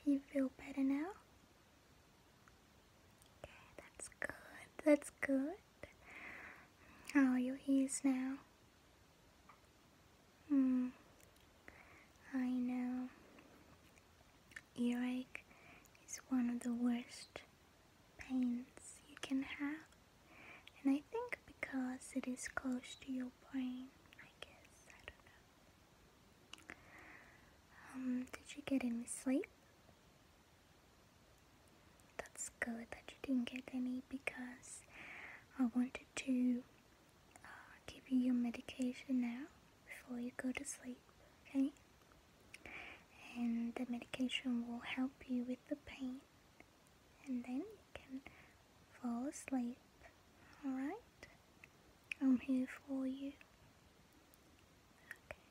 You feel better now? Okay, that's good. That's good. How are your ears now? I know. Earache is one of the worst pains you can have. And I think because it is close to your brain, I guess. I don't know. Did you get any sleep? That's good that you didn't get any, because I wanted to give you your medication now before you go to sleep, okay? And the medication will help you with the pain, and then you can fall asleep, alright? I'm here for you. Okay.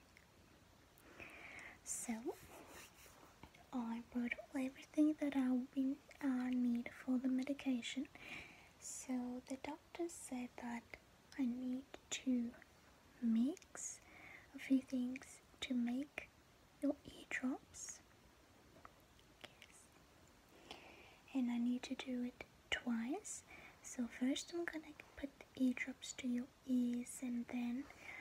So, I brought all everything that I will need for the medication. So, the doctor said that I need to mix a few things to make your eardrops. Yes. And I need to do it twice. So first I'm gonna put the eardrops to your ears, and then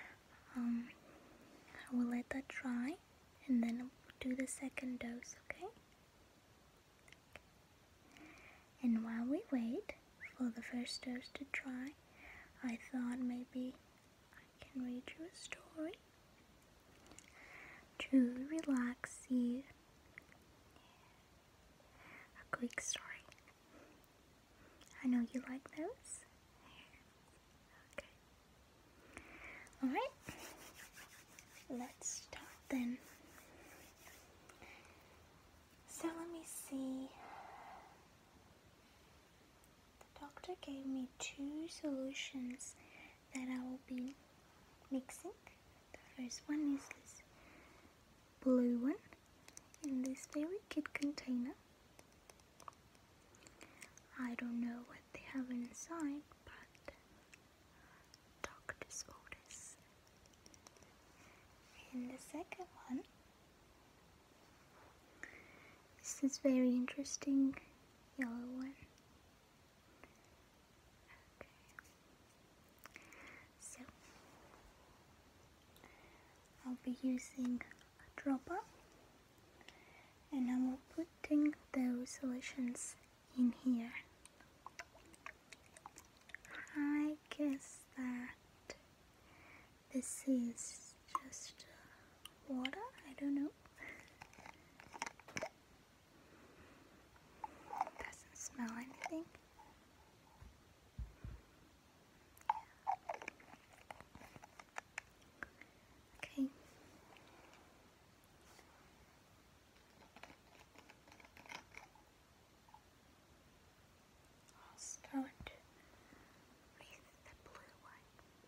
I will let that dry, and then I'll do the second dose, okay? And while we wait for the first dose to dry, I thought maybe I can read you a story to relax you. A quick story. I know you like those. Okay. Alright. Let's start then. So let me see. The doctor gave me 2 solutions that I will be mixing. The first one is this blue one in this very cute container. I don't know what they have inside, but doctor's orders. And the second one, this is very interesting yellow one. Okay. So I'll be using a dropper, and I'm putting those solutions in here. I guess that this is just water, I don't know. Doesn't smell anything. Okay. I'll start with the blue one.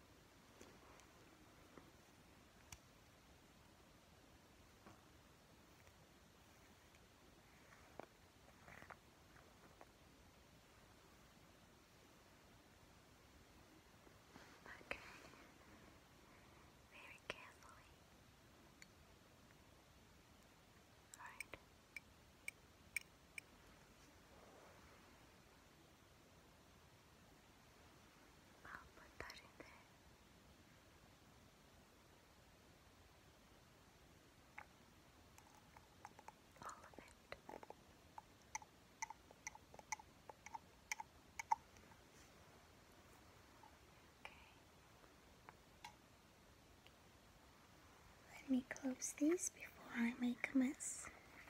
Okay. Very carefully. Alright. I'll put that in there. All of it. Okay. Let me close these before I make a mess.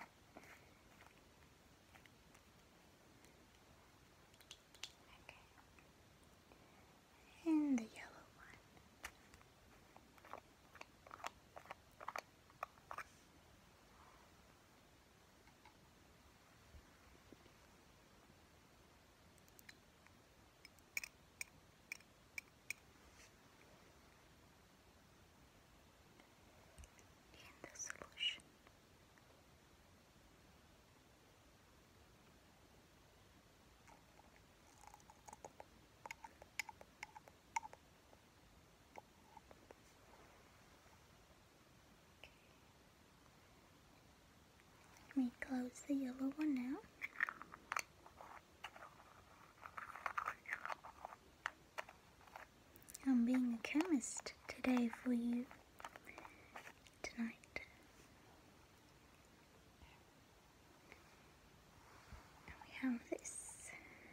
Okay. And the yellow one. And the solution. close the yellow one now. I'm being a chemist today for you tonight. Now we have this.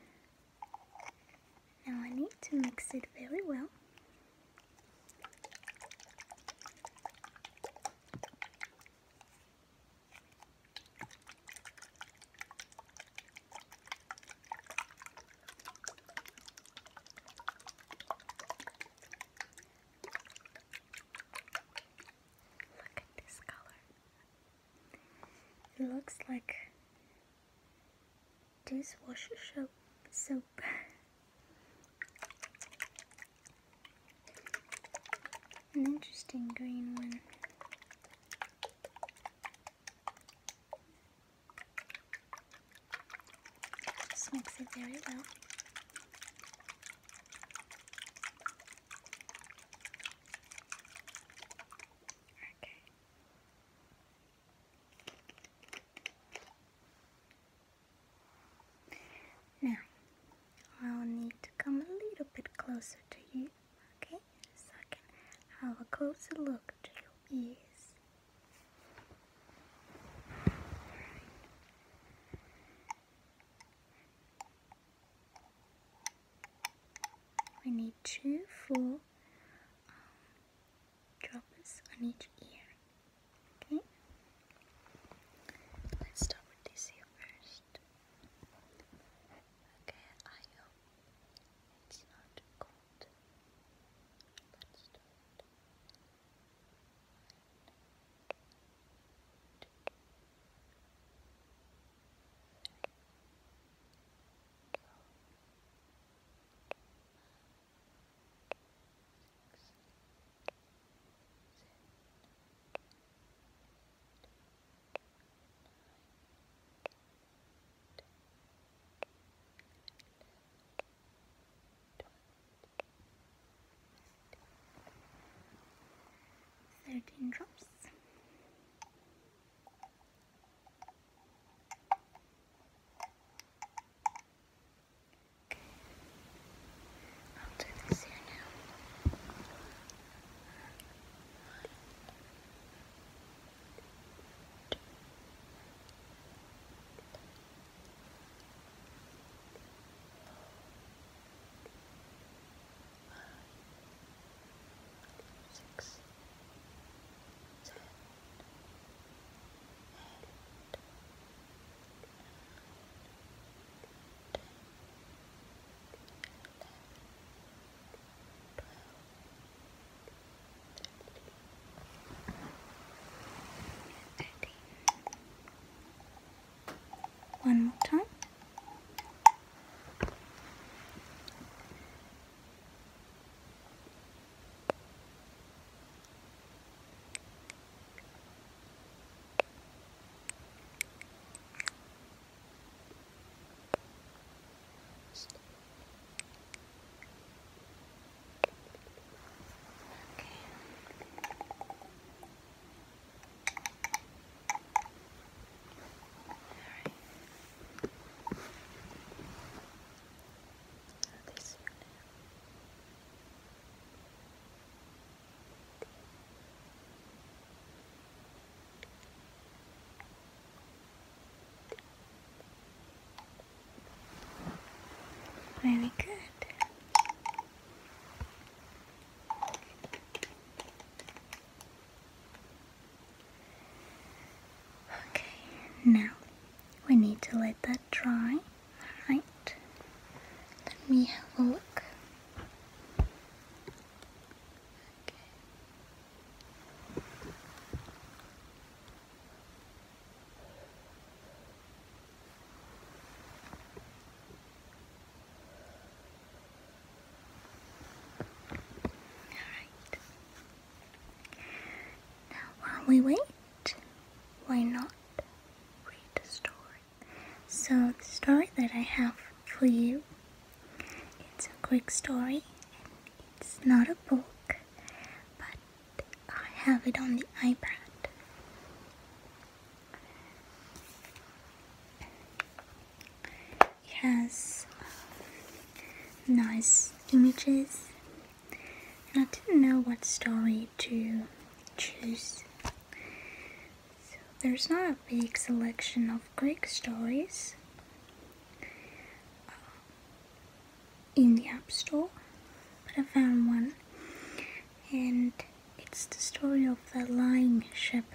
Now I need to mix it very well. It looks like dishwasher soap. An interesting green one. Just mix it very well. Now, I'll need to come a little bit closer to you, okay? So I can have a closer look to your ears. We need 2 full droppers on each ear, okay? Let's start with this ear first. Okay, I hope it's not cold. Let's start. Thirteen drops. Okay. I'll do this here now. 6, 7, 13. One more time. Very good. Okay, now we need to let that dry. Alright, let me have a look. We wait, why not read the story? So the story that I have for you, it's a quick story. It's not a book, but I have it on the iPad. has nice images, and I didn't know what story to choose. So there's not a big selection of Greek stories in the App Store, but I found one, and it's the story of the lying shepherd.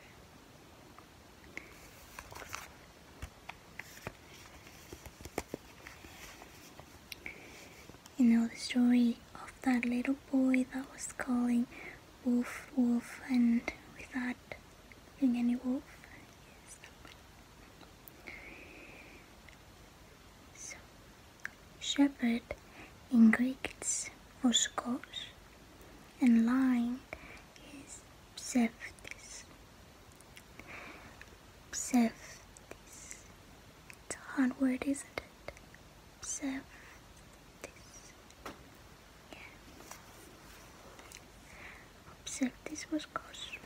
You know the story of that little boy that was calling wolf, wolf, and without being any wolf. Yes. So, shepherd in Greek it's voskos, and lying is pseftis. Pseftis. It's a hard word, isn't it? Pseftis. Ψεύτης βοσκός.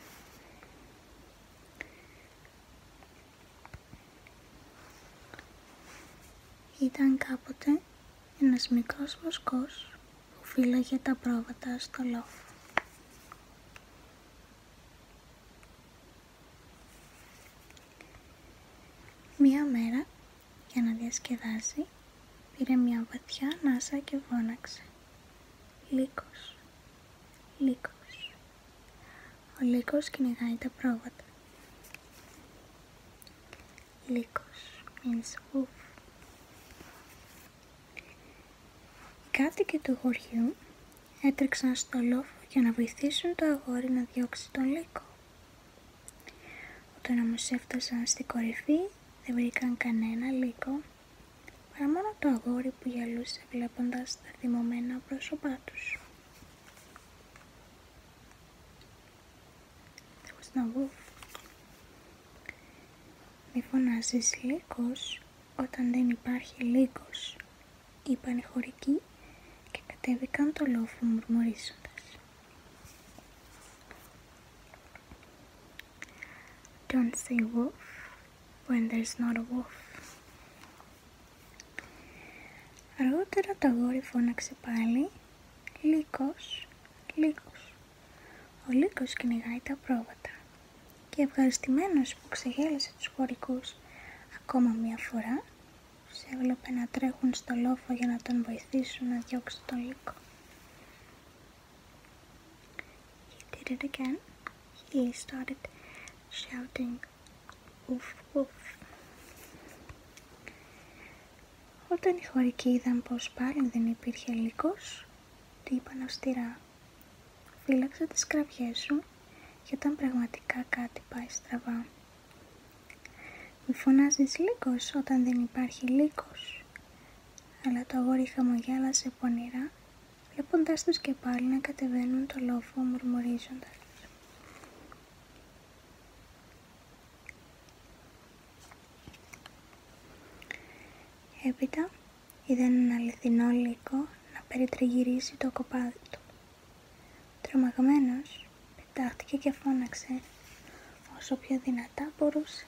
Ήταν κάποτε ένας μικρός βοσκός που φύλαγε τα πρόβατα στο λόφο. Μία μέρα, για να διασκεδάσει, πήρε μια βαθιά ανάσα και φώναξε. Λύκος, λύκος. Ο λύκος κυνηγάει τα πρόβατα. Λύκος means wolf. Οι κάτοικοι του χωριού έτρεξαν στο λόφο για να βοηθήσουν το αγόρι να διώξει τον λύκο. Όταν όμως έφτασαν στη κορυφή δεν βρήκαν κανένα λύκο, παρά μόνο το αγόρι που γελούσε βλέποντας τα θυμωμένα πρόσωπά τους. No wolf. Μη φωνάζεις λύκος όταν δεν υπάρχει λύκος, είπαν οι χωρικοί και κατέβηκαν το λόφο μουρμουρίζοντας. Don't say wolf when there's not a wolf. Αργότερα το αγόρι φώναξε πάλι λύκος, λύκος. Ο λύκος κυνηγάει τα πρόβατα. Και ευχαριστημένος που ξεγέλασε τους χωρικούς ακόμα μια φορά, τους έβλεπε να τρέχουν στο λόφο για να τον βοηθήσουν να διώξει τον λύκο. He did it again. He started shouting, "Woof, woof." Όταν οι χωρικοί είδαν πως πάλι δεν υπήρχε λύκος, του είπαν αυστηρά, φύλαξε τις κραυγές σου και όταν πραγματικά κάτι πάει στραβά. Μη φωνάζεις λύκος όταν δεν υπάρχει λύκος. Αλλά το αγόρι χαμογέλασε πονηρά, βλέποντας τους και πάλι να κατεβαίνουν το λόφο μουρμουρίζοντας. Έπειτα είδαν ένα αληθινό λύκο να περιτριγυρίζει το κοπάδι του. Τρομαγμένος πετάχτηκε και φώναξε όσο πιο δυνατά μπορούσε.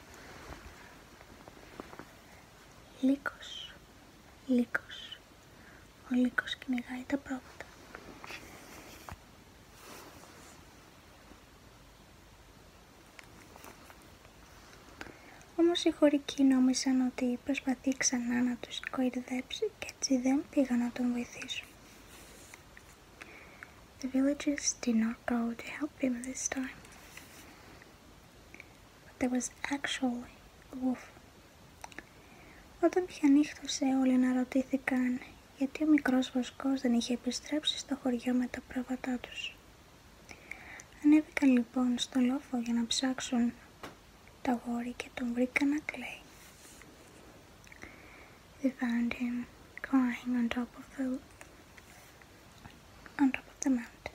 Λύκος, λύκος. Ο λύκος κυνηγάει τα πρόβατα. Όμως οι χωρικοί νόμισαν ότι προσπαθεί ξανά να τους κορυδέψει και έτσι δεν πήγαν να τον βοηθήσουν. The villagers did not go to help him this time. But there was actually a wolf. Όταν πια νύχτωσε όλοι αναρωτήθηκαν γιατί ο μικρός βοσκός δεν είχε επιστρέψει στο χωριό με τα πρόβατά τους. Ανέβηκαν λοιπόν στο λόφο για να ψάξουν το αγόρι και τον βρήκαν να κλαίει. They found him crying on top of the mountain.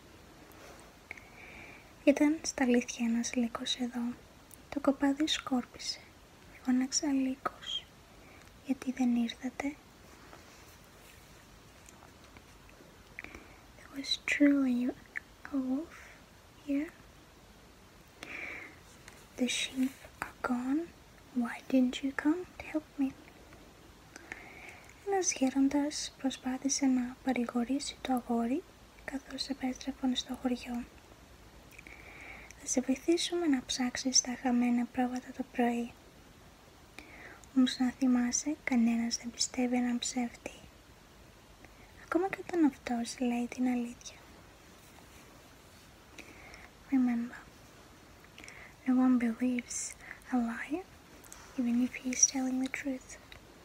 Ήταν στα αλήθεια ένας λύκος εδώ. Το κοπάδι σκόρπισε. Φώναξα λύκος. Γιατί δεν ήρθατε? There was truly a wolf here. The sheep are gone. Why didn't you come to help me? Ανασχέροντας προσπάθησε να παρηγορήσει το αγόρι καθώς επέστρεφαν στο χωριό. «Θα σε βοηθήσουμε να ψάξεις τα χαμένα πρόβατα το πρωί. Όμως να θυμάσαι, κανένας δεν πιστεύει έναν ψεύτη. Ακόμα και όταν αυτός λέει την αλήθεια. Remember, no one believes a liar, even if he is telling the truth».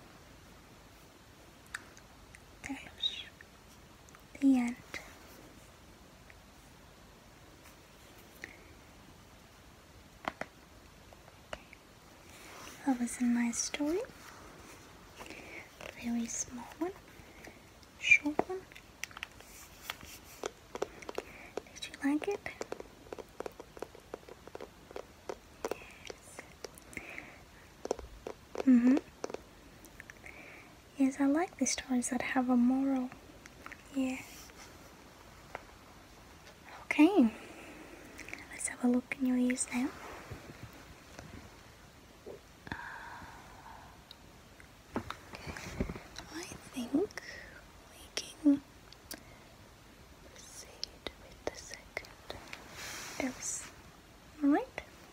Τέλος. The end. That was a nice story. Very small one. Short one. Did you like it? Yes. Yes, I like the stories that have a moral. Yeah. Okay. Let's have a look in your ears now. I think we can proceed with the second dose. Alright?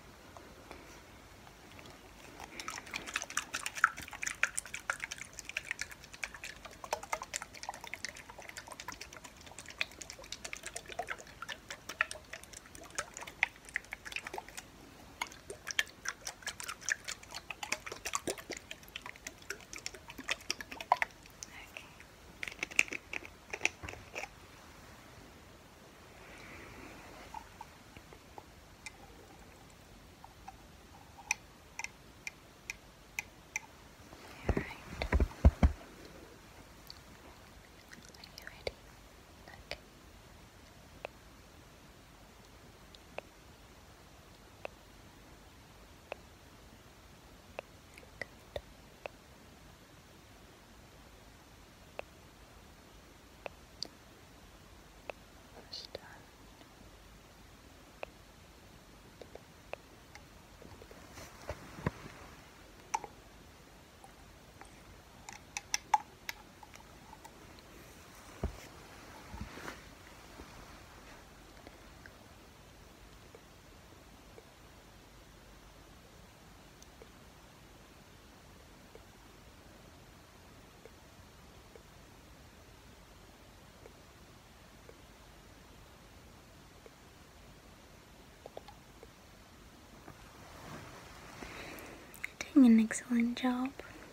Doing an excellent job.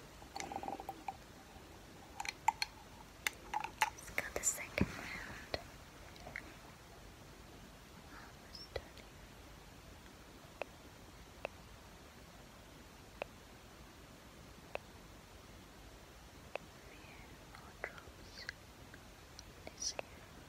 Let's go the second round. Almost done. More drops. This here.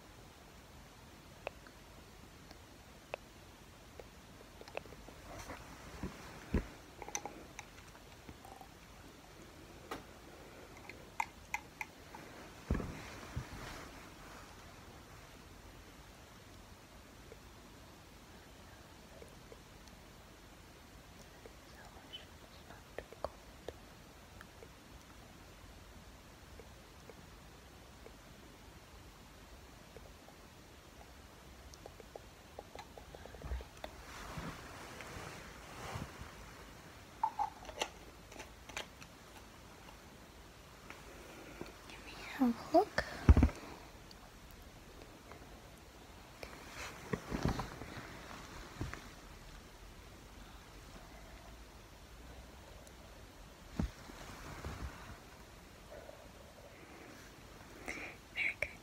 Have a look. Very good.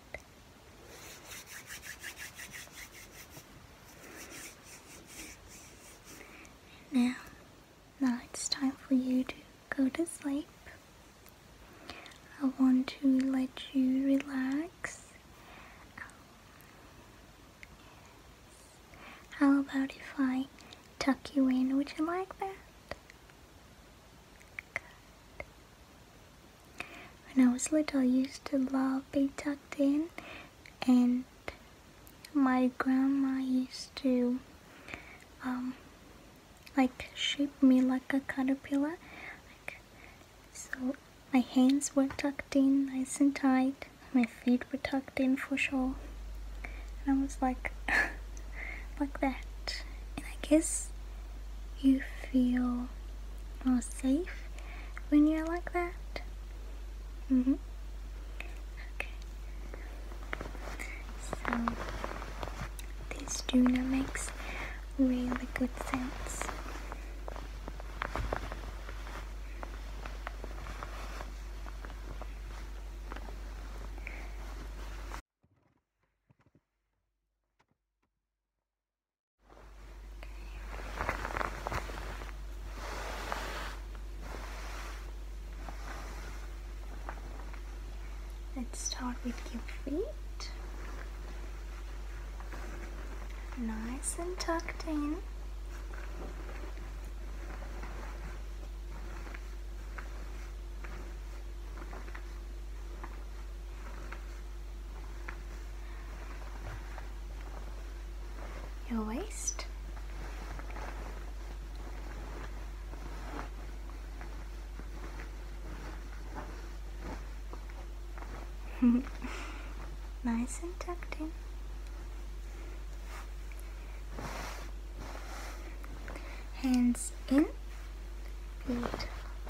Now it's time for you to go to sleep. I want to let you relax. How about if I tuck you in? Would you like that? Good. When I was little, I used to love being tucked in, and my grandma used to like shape me like a caterpillar. So My hands were tucked in nice and tight. My feet were tucked in for sure. And I was like, like that. And I guess you feel more safe when you're like that. Okay. So this tuna makes really good sense. Let's start with your feet. Nice and tucked in. Your waist. Nice and tucked in. Hands in, feet.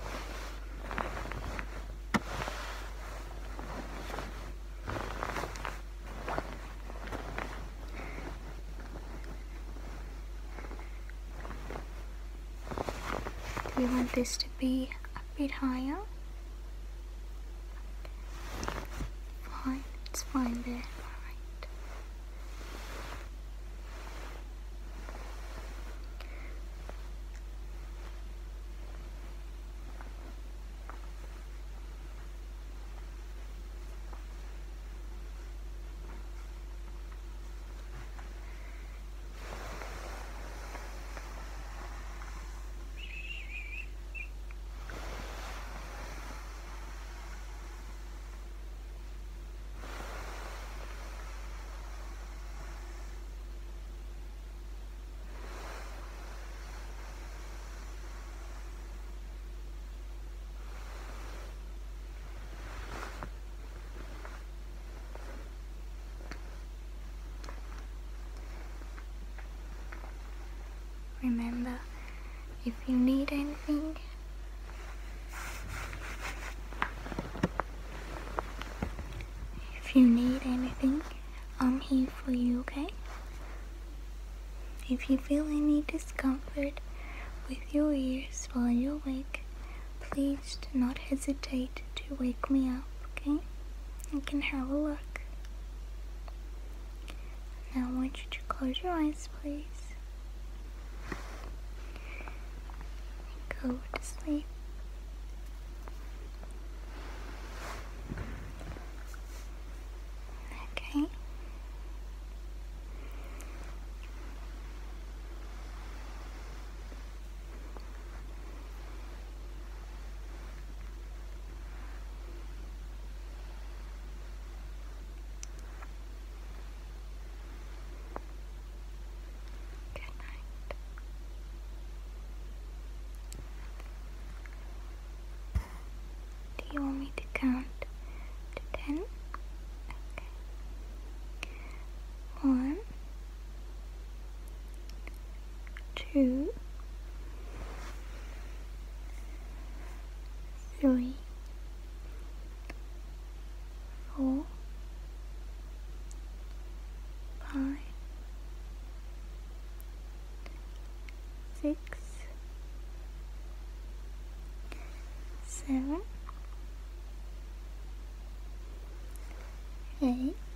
Do you want this to be a bit higher? Fine, it's fine there. Alright. Remember, if you need anything, I'm here for you, okay? If you feel any discomfort with your ears while you're awake, please do not hesitate to wake me up, okay? You can have a look. Now I want you to close your eyes, please. Go to sleep. Okay. Good night. Do you want me to count to 10? Okay. 1, 2, 3, 4, 5, 6, 7, 8,